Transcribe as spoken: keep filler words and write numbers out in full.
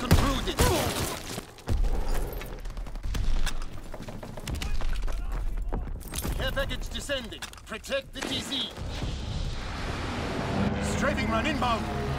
concluded. Care package descending. Protect the T Z. Strafing run inbound.